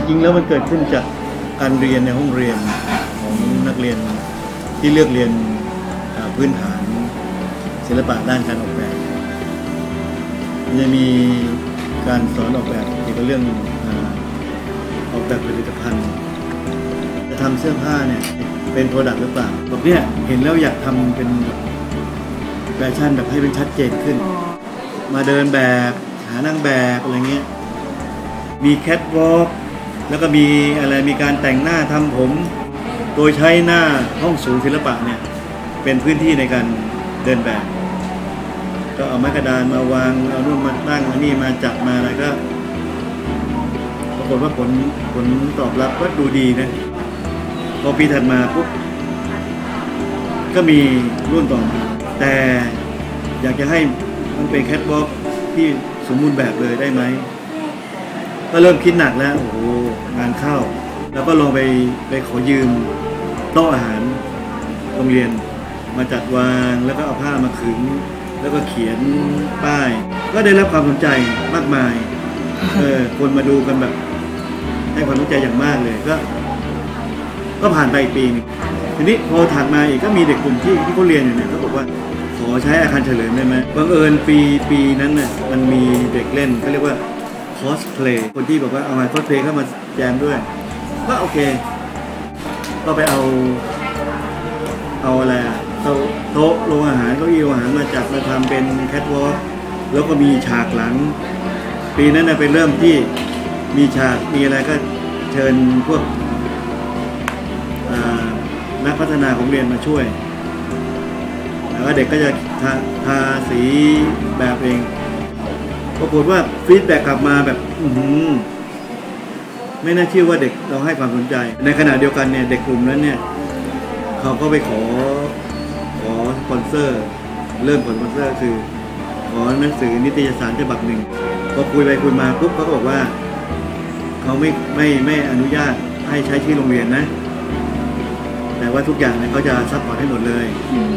ริงๆแล้วมันเกิดขึ้นจากการเรียนในห้องเรียนของนักเรียนที่เลือกเรียนพื้นฐานศิลปะด้านการออกแบบจะมีการสอนออกแบบเกี่ยวกับเรื่องออกแบบผลิตภัณฑ์จะทำเสื้อผ้าเนี่ยเป็นโปรดักต์หรือเปล่าแบบเนี้ยเห็นแล้วอยากทำเป็นแฟชั่นแบบให้เป็นชัดเจนขึ้นมาเดินแบบหานางแบบอะไรเงี้ยมีแคทวอล์กแล้วก็มีอะไรมีการแต่งหน้าทำผมโดยใช้หน้าห้องศูนย์ศิลปะเนี่ยเป็นพื้นที่ในการเดินแบบก็เอาไม้กระดานมาวางเอานู่นมาตั้งอันนี้มาจับมาอะไรก็ปรากฏว่าผลตอบรับก็ดูดีนะพอปีถัดมาปุ๊บก็มีรุ่นต่อมาแต่อยากจะให้มันเป็นแคทวอล์กที่สมบูรณ์แบบเลยได้ไหมก็เริ่มคิดหนักแล้วโอ้โหงานเข้าแล้วก็ลองไปขอยืมโต๊ะอาหารโรงเรียนมาจัดวางแล้วก็เอาผ้ามาขึงแล้วก็เขียนป้ายก็ได้รับความสนใจมากมายคนมาดูกันแบบให้ความสนใจอย่างมากเลยก็ผ่านไปอีกปีนึงทีนี้พอถัดมาอีกก็มีเด็กกลุ่มที่เขาเรียนอยู่เนี่ยเขาบอกว่าขอใช้อาคารเฉลิมได้ไหมบังเอิญปีนั้นน่ะมันมีเด็กเล่นเขาเรียกว่าคอสเพลย์คนที่บอกว่าเอามาคอสเพลย์เข้ามาแจมด้วยก็โอเคก็ไปเอาอะไรโต๊ะโรงอาหารเก้าอี้โรงอาหารมาจัดมาทำเป็นแคทวอล์กแล้วก็มีฉากหลังปีนั้นเป็นเริ่มที่มีฉากมีอะไรก็เชิญพวกนักพัฒนาของเรียนมาช่วยแล้วเด็กก็จะทาสีแบบเองปรากฏว่าฟีดแบ็กกลับมาแบบไม่น่าเชื่อว่าเด็กเราให้ความสนใจในขณะเดียวกันเนี่ยเด็กกลุ่มนั้นเนี่ยเขาก็ไปขอสปอนเซอร์เริ่มผลสปอนเซอร์คือขอหนังสือนิตยสารฉบับหนึ่งพอคุยไปคุยมาปุ๊บเขาก็บอกว่าเขาไม่อนุญาตให้ใช้ชื่อโรงเรียนนะแต่ว่าทุกอย่างเนี่ยเขาจะซัพพอร์ตให้หมดเลย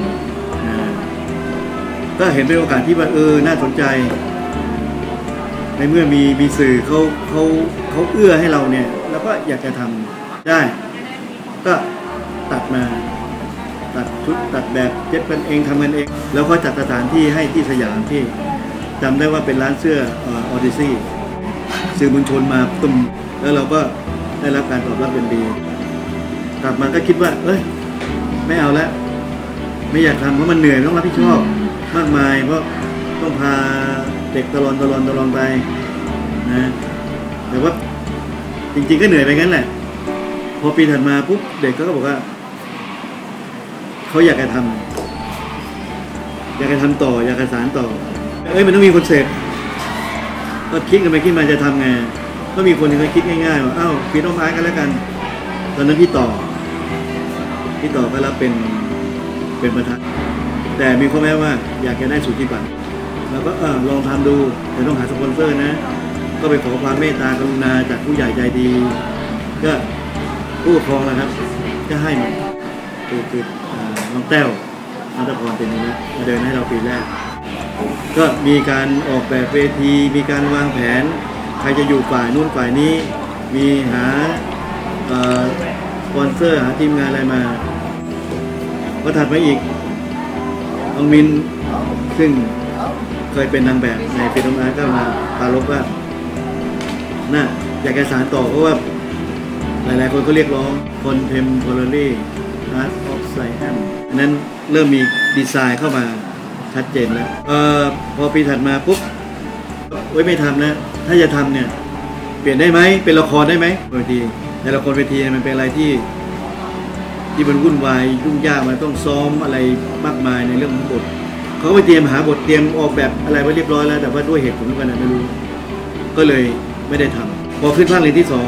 ก็เห็นเป็นโอกาสที่ว่าน่าสนใจในเมื่อมีสื่อเขาเอื้อให้เราเนี่ยแล้วก็อยากจะทำได้ก็ตัดชุดตัดแบบเย็บกันเองทำกันเองแล้วก็จัดสถานที่ให้ที่สยามที่จำได้ว่าเป็นร้านเสื้อออดิซี่สื่อมวลชนมาตุ้มแล้วเราก็ได้รับการตอบรับเป็นดีกลับมาก็คิดว่าไม่เอาแล้วไม่อยากทำเพราะมันเหนื่อยต้องรับผิดชอบมากมายเพราะต้องพาเด็กตลอดไปนะแต่ว่าจริงๆก็เหนื่อยไปงั้นแหละพอปีถัดมาปุ๊บเด็กก็บอกว่าเขาอยากจะทำต่ออยากจะสานต่อมันต้องมีคอนเซ็ปต์ก็คิดกันไปคิดมาจะทำไงก็มีคนที่เขาคิดง่ายๆว่าพี่ต้องมากันแล้วกันตอนนั้นพี่ต่อก็รับเป็นประธานแต่มีข้อแม้ว่าอยากจะได้สุทธิบัตรแล้วก็ลองทำดูแต่ต้องหาสปอนเซอร์นะก็ไปขอความเมตตากรุณาจากผู้ใหญ่ใจดีก็ผู้ปกครองนะครับก็ให้มาคือน้องแต้วนัทพรเป็นนะมาเดินให้เราปีแรกก็มีการออกแบบเวทีมีการวางแผนใครจะอยู่ฝ่ายนู้นฝ่ายนี้มีหาสปอนเซอร์หาทีมงานอะไรมาก็ถัดมาอีกน้องมินซึ่งเคยเป็นนางแบบในฟิล์มอาร์ตก็มาปรารภว่าน่าอยากจะสานต่อเพราะว่าหลายๆคนก็เรียกร้อง Contemporary Art of Science นั้นเริ่มมีดีไซน์เข้ามาชัดเจนแล้วพอปีถัดมาปุ๊บไม่ทำนะถ้าจะทำเนี่ยเปลี่ยนได้ไหมเป็นละครได้ไหมเวทีแต่ละครเวทีมันเป็นอะไรที่มันวุ่นวายยุ่งยากมันต้องซ้อมอะไรมากมายในเรื่องของบทเขาไปเตรียมหาบทเตรียมออกแบบอะไรไว้เรียบร้อยแล้วแต่ว่าด้วยเหตุผลอะไรไม่รู้ก็เลยไม่ได้ทำพอขึ้นภาคเรียนที่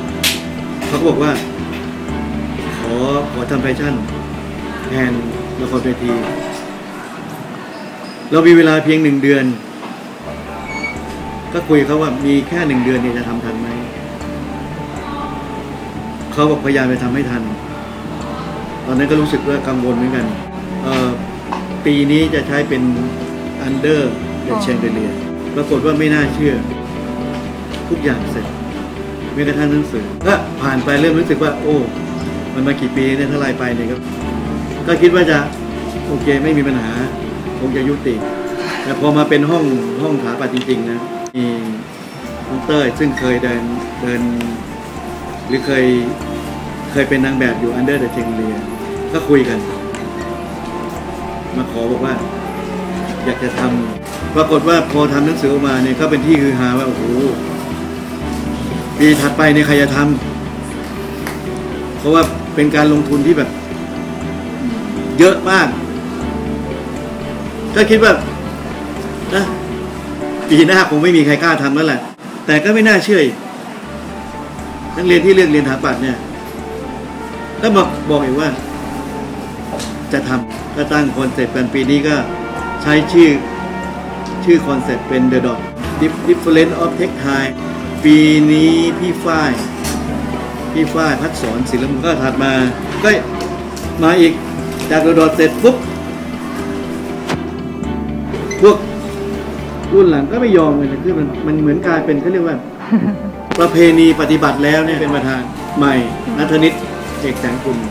2เขาก็บอกว่าขอทำแฟชั่นแทนละครเวทีเรามีเวลาเพียง1 เดือนก็คุยเขาว่ามีแค่1 เดือนเนี่ยจะทำทันไหมเขาบอกพยายามไปทำให้ทันตอนนั้นก็รู้สึกว่ากังวลเหมือนกันปีนี้จะใช้เป็น Under the Chandelier ปรากฏว่าไม่น่าเชื่อทุกอย่างเสร็จแม้กระทั่งหนังสือก็ผ่านไปเริ่มรู้สึกว่าโอ้มันมากี่ปีเนี่ยถ้าไล่ไปเนี่ยก็คิดว่าจะโอเคไม่มีปัญหาคงจะยุติแต่พอมาเป็นห้องถาปัดจริงๆนะมีน้องเต้ยซึ่งเคยเดินหรือเคยเป็นนางแบบอยู่ Under the Chandelier ก็คุยกันมาขอบอกว่าอยากจะทำปรากฏว่าพอทำหนังสือออกมาเนี่ยก็เป็นที่ฮือฮาว่าโอ้โหปีถัดไปเนี่ยใครจะทำเพราะว่าเป็นการลงทุนที่แบบเยอะมากก็คิดว่านะปีหน้าคงไม่มีใครกล้าทำแล้วแหละแต่ก็ไม่น่าเชื่อนักเรียนที่เลือกเรียนถาปัตย์เนี่ยก็บอกอีกว่าจะทำก็ตั้งคอนเซ็ปต์กันปีนี้ก็ใช้ชื่อคอนเซ็ปต์เป็น The Dot Difference of Textile ปีนี้พี่ฝ้ายพัดสอนศิลป์ก็ถัดมาก็มาอีกจาก The Dot เสร็จปุ๊บพวกรุ่นหลังก็ไม่ยอมเลยนะคือมันเหมือนกลายเป็นเขาเรียกว่า ประเพณีปฏิบัติแล้วเนี่ยเป็นประธานใหม่ณัฐนิตเอกแสงกุล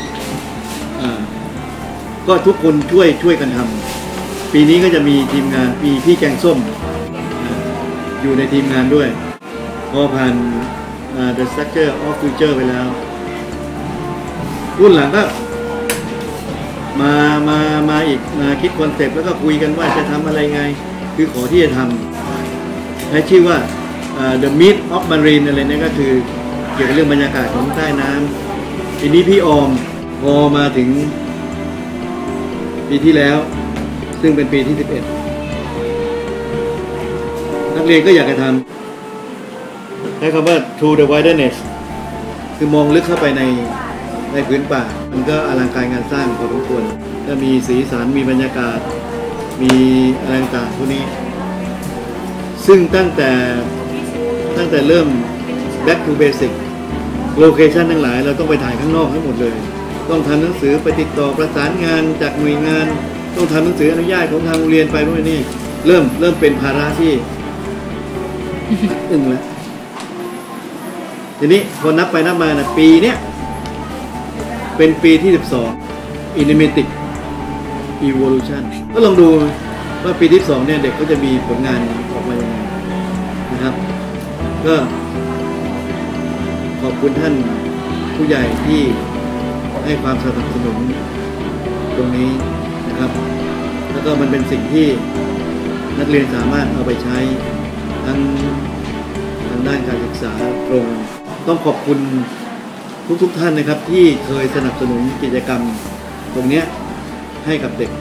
ก็ทุกคนช่วยกันทำปีนี้ก็จะมีทีมงานมีพี่แกงส้มอยู่ในทีมงานด้วยพอผ่าน The Structure of Future ไปแล้วรุ่นหลังก็มาอีกมาคิดคอนเซ็ปต์แล้วก็คุยกันว่าจะทำอะไรไงคือขอที่จะทำใช้ชื่อว่าThe Myth of Marine อะไรนี่ก็คือเกี่ยวกับเรื่องบรรยากาศของใต้น้ำทีนี้พี่ออมพอมาถึงปีที่แล้วซึ่งเป็นปีที่11นักเรียนก็อยากจะทำใช้คำว่า Through the Wilderness คือมองลึกเข้าไปในพื้นป่ามันก็อลังการงานสร้างพอสมควรก็มีสีสันมีบรรยากาศมีอะไรต่างๆพวกนี้ซึ่งตั้งแต่เริ่ม back to basic โลเคชันทั้งหลายเราต้องไปถ่ายข้างนอกทั้งหมดเลยต้องทำหนังสือไปติดต่อประสานงานจากหน่วยงานต้องทำหนังสืออนุญาตของทางโรงเรียนไปพวกนี้เริ่มเป็นภาระที่อึ้งแล้วทีนี้พอนับไปนับมานะปีเนี้ยเป็นปีที่12 Intimatic Evolution ก็ลองดูว่าปีที่2เนี่ยเด็กก็จะมีผลงานออกมายังไงนะครับก็ขอบคุณท่านผู้ใหญ่ที่ให้ความสนับสนุนตรงนี้นะครับแล้วก็มันเป็นสิ่งที่นักเรียนสามารถเอาไปใช้ทางด้านการศึกษาตรงต้องขอบคุณทุกท่านนะครับที่เคยสนับสนุนกิจกรรมตรงนี้ให้กับเด็ก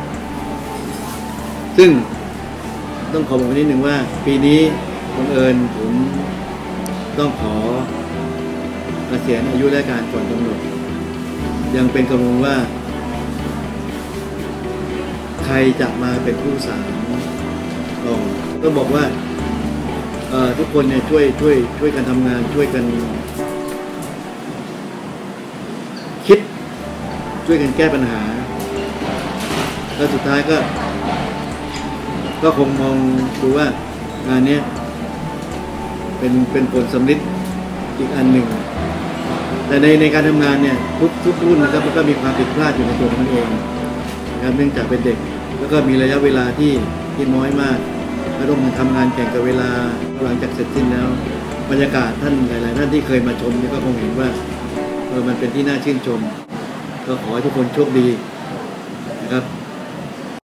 ซึ่งต้องขอบอกนิดนึงว่าปีนี้บังเอิญผมต้องขอเกษียณอายุราชการก่อนกำหนดยังเป็นกังวลว่าใครจะมาเป็นผู้สานต่อก็บอกว่าทุกคนเนี่ยช่วยกันทำงานช่วยกันคิดช่วยกันแก้ปัญหาแล้วสุดท้ายก็คงมองดูว่างานนี้เป็นผลสำลิดอีกอันหนึ่งแต่ในการทำงานเนี่ยทุกรุ่นนะครับมันก็มีความผิดพลาดอยู่ในตัวมันเองนะครับเนื่องจากเป็นเด็กแล้วก็มีระยะเวลาที่น้อยมากก็ต้องทำงานแข่งกับเวลาหลังจากเสร็จสิ้นแล้วบรรยากาศท่านหลายๆท่านที่เคยมาชมเนี่ยก็คงเห็นว่ามันเป็นที่น่าชื่นชมก็ขอให้ทุกคนโชคดีนะครับ